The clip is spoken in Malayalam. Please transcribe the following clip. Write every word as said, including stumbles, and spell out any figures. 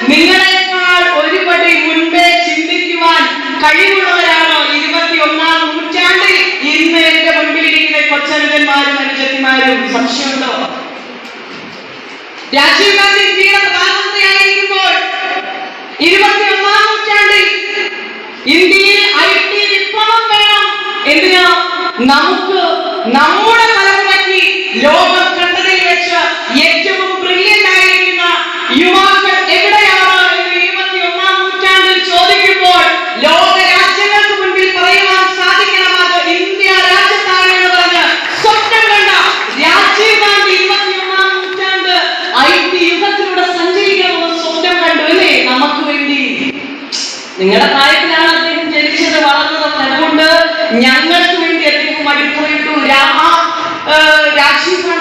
നിങ്ങളെക്കാൾ ഒരുപടി മുൻപേ ചിന്തിക്കുവാൻ കഴിവുള്ളവരാണോ ഇരുപത്തി ഒന്നാം നൂറ്റാണ്ടിൽ ഇന്ന് എന്റെ മുൻപിലിരിക്കുന്ന കൊച്ചനുജന്മാരും അനുജത്തിമാരും? സംശയമുണ്ടോ? രാജീവ് ഗാന്ധി ഇന്ത്യയുടെ പ്രധാനമന്ത്രിയായിരിക്കുമ്പോൾ ഇരുപത്തി ഒന്നാം നൂറ്റാണ്ടിൽ ഇന്ത്യയിൽ ഐ ടി വിപ്ലവം വേണം. എന്തിനാ? നമുക്ക് നമ്മുടെ തലമുറയ്ക്ക് ലോകം കണ്ടതിൽ വെച്ച് ഏറ്റവും ബ്രില്യന്റ് ആയിരിക്കുന്ന യുവാക്കൾ എവിടെയാണ് എന്ന് ഇരുപത്തി ഒന്നാം നൂറ്റാണ്ടിൽ ചോദിക്കുമ്പോൾ ലോക രാജ്യങ്ങൾക്ക് മുൻപിൽ പറയുവാൻ സാധിക്കണം അത് ഇന്ത്യ രാജ്യത്താണ് എന്ന് പറഞ്ഞ് സ്വപ്നം കണ്ട രാജീവ് ഗാന്ധി ഇരുപത്തി ഒന്നാം നൂറ്റാണ്ട് ഐ ടി യുഗത്തിലൂടെ സഞ്ചരിക്കണമെന്ന് സ്വപ്നം കണ്ടു അല്ലേ? നമുക്ക് വേണ്ടി. നിങ്ങളുടെ പ്രായത്തിലാണ് അദ്ദേഹം ജനിച്ചത്, വളർന്നതൊക്കെ. അതുകൊണ്ട് ഞങ്ങൾക്ക് വേണ്ടി അദ്ദേഹം അടിപ്പുറയിട്ടു. രാജീവ് ഗാന്ധി